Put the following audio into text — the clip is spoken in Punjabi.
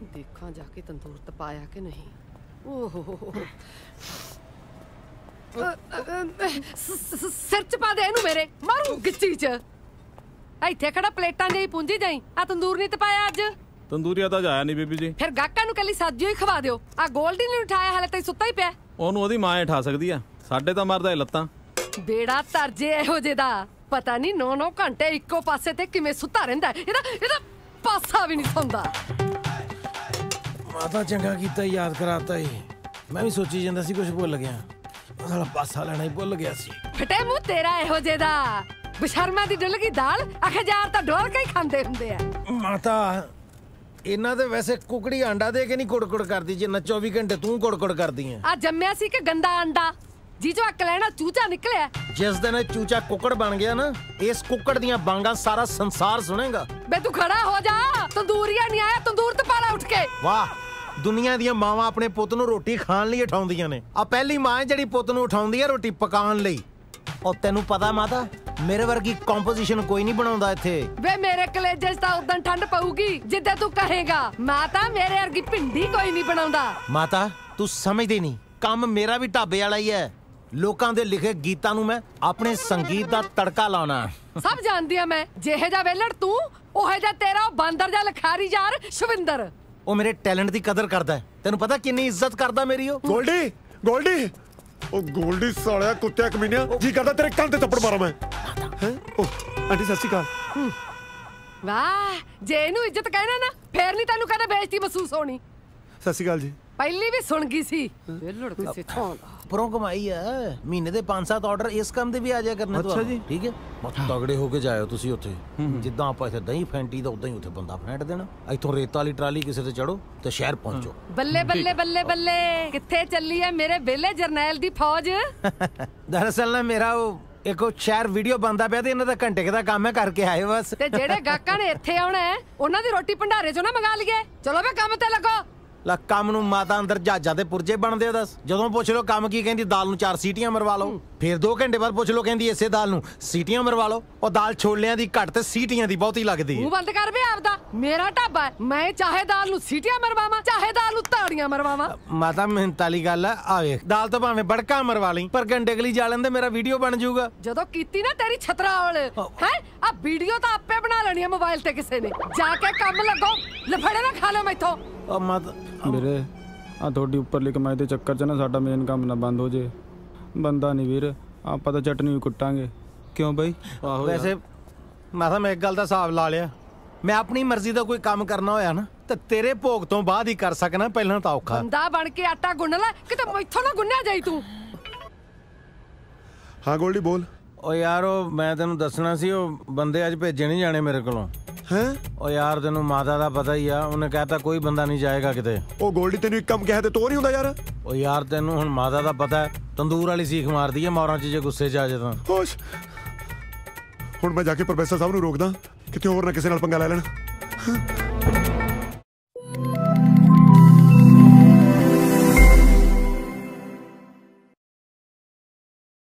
देखा जाके तंदूर तपाया कि नहीं। ओहो सिर च पा दे इनू मेरे, मारू गिच्ची च। इत्थे खड़ा प्लेटां जेही पूंजी जाई, आ तंदूर नहीं तपाया अज। तंदूरिया तो जाया नहीं बीबी जी। फिर गाहकां नू कली सब्जी ही खवा दियो। आ गोल्डी ने उठाया, हाले तक सुत्ता ही पिया। ओनू ओदी मां उठा सकदी आ, साडे तां मरदा ए लत्तां। बेड़ा तरजे इहो जे दा, पता नहीं 9-9 घंटे इक्को पासे ते किवें सुत्ता रहिंदा है। एदा पासा भी नहीं सौंदा। माता चंगा कीता याद कराता ही, मैं भी सोची जांदा सी कुछ भुल गया, साला पासा लेना ही भुल गया सी। फटे मुंह तेरा इहो जे दा, बशर्मा दी डुल गई दाल आखे जार तां डोल के ही खांदे हुंदे आ। माता इन्ना ते वैसे कुकड़ी अंडा दे के नहीं कुड़कुड़ करदी, जिन्ना 24 घंटे तू कुड़कुड़ करदी है। आ जम्मिया सी कि गंदा अंडा, जी जो अक लेना चूचा निकलिया। जिस दिन चूचा कुकड़ बन गया ना, इस कुकड़ दियां बांगा सारा संसार सुनेगा। बे तू खड़ा हो जा, तंदूरिया नहीं आया, तंदूर ते पाला उठ के। वाह, दुनिया दियां मावां अपने पुੱਤ ਨੂੰ ਰੋਟੀ ਖਾਣ ਲਈ ਉਠਾਉਂਦੀਆਂ ਨੇ। ਆ ਪਹਿਲੀ ਮਾਂ ਹੈ ਜਿਹੜੀ ਪੁੱਤ ਨੂੰ ਉਠਾਉਂਦੀ ਹੈ ਰੋਟੀ ਪਕਾਉਣ ਲਈ। ਉਹ ਤੈਨੂੰ ਪਤਾ ਮਾਤਾ, ਮੇਰੇ ਵਰਗੀ ਕੰਪੋਜੀਸ਼ਨ ਕੋਈ ਨਹੀਂ ਬਣਾਉਂਦਾ ਇੱਥੇ। ਵੇ ਮੇਰੇ ਕਲੇਜੇ 'ਚ ਤਾਂ ਉਦੋਂ ਠੰਡ ਪਊਗੀ ਜਿੱਦੇ ਤੂੰ ਕਹੇਗਾ। ਮਾਤਾ ਮੇਰੇ ਵਰਗੀ ਭਿੰਡੀ ਕੋਈ ਨਹੀਂ ਬਣਾਉਂਦਾ। ਮਾਤਾ ਤੂੰ ਸਮਝਦੀ ਨਹੀਂ, ਕੰਮ ਮੇਰਾ ਵੀ ਢਾਬੇ ਵਾਲਾ ਹੀ ਹੈ। ਲੋਕਾਂ ਦੇ ਲਿਖੇ ਗੀਤਾਂ ਨੂੰ ਮੈਂ ਆਪਣੇ ਸੰਗੀਤ ਦਾ ਤੜਕਾ ਲਾਉਣਾ। ਸਭ ਜਾਣਦੀ ਆ ਮੈਂ, ਜਿਹੇ ਜਾ ਵੇਲੜ ਤੂੰ ਉਹੇ ਜਾ ਤੇਰਾ ਬਾਂਦਰ ਜਾ ਲਖਾਰੀ ਯਾਰ ਸ਼ਵਿੰਦਰ। ਉਹ ਮੇਰੇ ਟੈਲੈਂਟ ਦੀ ਕਦਰ ਕਰਦਾ ਹੈ, ਤੈਨੂੰ ਪਤਾ ਕਿੰਨੀ ਇੱਜ਼ਤ ਕਰਦਾ ਮੇਰੀ। ਉਹ ਗੋਲਡੀ ਗੋਲਡੀ, ਉਹ ਗੋਲਡੀ ਸਾਲਿਆ ਕੁੱਤਿਆ ਕਮੀਨਿਆ, ਜੀ ਕਰਦਾ ਤੇਰੇ ਕੰਨ ਤੇ ਥੱਪੜ ਮਾਰਾਂ ਮੈਂ। ਉਹ ਆਂਟੀ ਸਤਿ ਸ਼੍ਰੀ ਅਕਾਲ। ਵਾਹ, ਜੇ ਇਹਨੂੰ ਇੱਜ਼ਤ ਕਹਿਣਾ ਨਾ ਫੇਰ ਨਹੀਂ ਤੈਨੂੰ ਕਦੇ ਬੇਇੱਜ਼ਤੀ ਮਹਿਸੂਸ ਹੋਣੀ। ਸਤਿ ਸ਼੍ਰੀ ਅਕਾਲ ਜੀ। ਪਹਿਲੀ ਵੀ ਸੁਣ ਗਈ ਸੀ ਵੇਲੜ ਕਿਸੇ ਥਾਂ ਦਾ। ਪਰੋਂ ਕਮਾਈ ਹੈ, ਮਹੀਨੇ ਦੇ 5-7 ਆਰਡਰ ਇਸ ਕੰਮ ਦੇ ਵੀ ਆ ਜਾਇਆ ਕਰਨੇ। ਅੱਛਾ ਜੀ, ਠੀਕ ਹੈ। ਬਹੁਤ ਤਗੜੇ ਹੋ ਕੇ ਜਾਇਓ ਤੁਸੀਂ ਉੱਥੇ, ਜਿੱਦਾਂ ਆਪਾਂ ਇੱਥੇ ਦਹੀਂ ਫੈਂਟੀ ਦਾ ਉਦਾਂ ਹੀ ਉੱਥੇ ਬੰਦਾ ਫੈਂਟ ਦੇਣਾ। ਇੱਥੋਂ ਰੇਤ ਵਾਲੀ ਟਰਾਲੀ ਕਿਸੇ ਤੇ ਚੜੋ ਤੇ ਸ਼ਹਿਰ ਪਹੁੰਚੋ। ਬੱਲੇ ਬੱਲੇ ਬੱਲੇ ਬੱਲੇ, ਕਿੱਥੇ ਚੱਲੀ ਹੈ ਮੇਰੇ ਵੇਲੇ ਜਰਨੈਲ ਦੀ ਫੌਜ। ਦਰਅਸਲ ਨਾ ਮੇਰਾ ਉਹ ਇੱਕ ਸ਼ਹਿਰ ਵੀਡੀਓ ਬਣਦਾ ਪਿਆ ਤੇ ਇਹਨਾਂ ਦਾ ਘੰਟੇ ਦਾ ਕੰਮ ਹੈ, ਕਰਕੇ ਆਏ ਬਸ। ਤੇ ਜਿਹੜੇ ਗਾਹਕਾਂ ਨੇ ਇੱਥੇ ਆਉਣਾ ਉਹਨਾਂ ਦੀ ਰੋਟੀ ਭੰਡਾਰੇ ਚੋਂ ਨਾ ਮੰਗਾ ਲਈਏ। ਚਲੋ ਵੇ ਕੰਮ ਤੇ ਲੱਗੋ। ਲਾ ਕੰਮ ਨੂੰ ਮਾਤਾ ਅੰਦਰ ਜਹਾਜ਼ਾਂ ਦੇ ਪੁਰਜੇ ਬਣਦੇ ਆ। ਦੱਸ, ਜਦੋਂ ਪੁੱਛ ਲੋ ਕੰਮ ਕੀ, ਕਹਿੰਦੀ ਦਾਲ ਨੂੰ 4 ਸੀਟੀਆਂ ਮਰਵਾ ਲਓ। ਫਿਰ 2 ਘੰਟੇ ਬਾਅਦ ਪੁੱਛ ਲੋ, ਕਹਿੰਦੀ ਇਸੇ ਦਾਲ ਨੂੰ ਸੀਟੀਆਂ ਮਰਵਾ ਲਓ। ਉਹ ਦਾਲ ਛੋਲਿਆਂ ਦੀ ਘੱਟ ਤੇ ਸੀਟੀਆਂ ਦੀ ਬਹੁਤੀ ਲੱਗਦੀ ਹੈ। ਮੂੰਹ ਬੰਦ ਕਰ ਵੇ ਆਪਦਾ, ਮੇਰਾ ਢਾਬਾ ਹੈ, ਮੈਂ ਚਾਹੇ ਦਾਲ ਨੂੰ ਸੀਟੀਆਂ ਮਰਵਾਵਾਂ ਚਾਹੇ ਦਾਲ ਨੂੰ ਤਾੜੀਆਂ ਮਰਵਾਵਾਂ। ਮਾਤਾ ਮਿਹਨਤ ਵਾਲੀ ਗੱਲ ਹੈ। ਆ ਵੇਖ, ਦਾਲ ਤਾਂ ਭਾਵੇਂ ਬੜਕਾ ਮਰਵਾ ਲਈ, ਪਰ ਘੰਟੇ ਗਲੀ ਜਾ ਲੈਂਦੇ ਮੇਰਾ ਵੀਡੀਓ ਬਣ ਜਾਊਗਾ। ਜਦੋਂ ਕੀਤੀ ਨਾ ਤੇਰੀ ਛਤਰਾਵਲ ਹੈ, ਆ ਵੀਡੀਓ ਤਾਂ ਆਪੇ ਬਣਾ ਲੈਣੀ ਹੈ ਮੋਬਾਈਲ ਤੇ ਕਿਸੇ ਨੇ। ਜਾ ਕੇ ਕੰਮ ਲੱਗੋ, ਲਫੜੇ ਨਾ ਖਾ ਲਓ ਮੈਥੋਂ। ਉਹ ਮਾਤਾ ਵੀਰੇ ਆ ਤੁਹਾਡੀ ਉੱਪਰਲੀ ਕਮਾਈ ਦੇ ਚੱਕਰ 'ਚ ਨਾ ਸਾਡਾ ਮੇਨ ਕੰਮ ਨਾ ਬੰਦ ਹੋ ਜੇ। ਬੰਦਾ ਨਹੀਂ ਵੀਰ, ਆਪਾਂ ਤਾਂ ਚਟਨੀ ਵੀ ਕੁੱਟਾਂਗੇ। ਕਿਉਂ ਬਈ? ਵੈਸੇ ਮਾਤਾ ਮੈਂ ਇੱਕ ਗੱਲ ਦਾ ਹਿਸਾਬ ਲਾ ਲਿਆ, ਮੈਂ ਆਪਣੀ ਮਰਜ਼ੀ ਦਾ ਕੋਈ ਕੰਮ ਕਰਨਾ ਹੋਇਆ ਨਾ ਤੇ ਤੇਰੇ ਭੋਗ ਤੋਂ ਬਾਅਦ ਹੀ ਕਰ ਸਕਣਾ, ਪਹਿਲਾਂ ਤਾਂ ਔਖਾ। ਬੰਦਾ ਬਣ ਕੇ ਆਟਾ ਗੁੰਨ ਲੈ, ਕਿਤੇ ਮੈਥੋਂ ਨਾ ਗੁੰਨਿਆ ਜਾਈ ਤੂੰ। ਹਾਂ ਗੋਲਡੀ ਬੋਲ। ਉਹ ਯਾਰ ਉਹ ਮੈਂ ਤੈਨੂੰ ਦੱਸਣਾ ਸੀ, ਉਹ ਬੰਦੇ ਅੱਜ ਭੇਜੇ ਨਹੀਂ ਜਾਣੇ ਮੇਰੇ ਕੋਲੋਂ। ਹੈਂ? ਉਹ ਯਾਰ ਤੈਨੂੰ ਮਾਤਾ ਦਾ ਪਤਾ ਹੀ ਆ, ਉਹਨੇ ਕਹਿਤਾ ਕੋਈ ਬੰਦਾ ਨਹੀਂ ਜਾਏਗਾ ਕਿਤੇ। ਉਹ ਗੋਲਡੀ ਤੈਨੂੰ ਇੱਕ ਕੰਮ ਕਿਹਾ ਤੇ ਤੋ ਨਹੀਂ ਹੁੰਦਾ ਯਾਰ। ਉਹ ਯਾਰ ਤੈਨੂੰ ਹੁਣ ਮਾਤਾ ਦਾ ਪਤਾ ਹੈ, ਤੰਦੂਰ ਵਾਲੀ ਸੀਖ ਮਾਰਦੀ ਹੈ ਮੌਰਾਂ 'ਚ ਜੇ ਗੁੱਸੇ 'ਚ ਆ ਜੇ ਤਾਂ। ਹੋਸ਼, ਹੁਣ ਮੈਂ ਜਾ ਕੇ ਪ੍ਰੋਫੈਸਰ ਸਾਹਿਬ ਨੂੰ ਰੋਕਦਾ ਕਿਤੇ ਹੋਰ ਨਾ ਕਿਸੇ ਨਾਲ ਪੰਗਾ ਲੈ ਲੈਣ।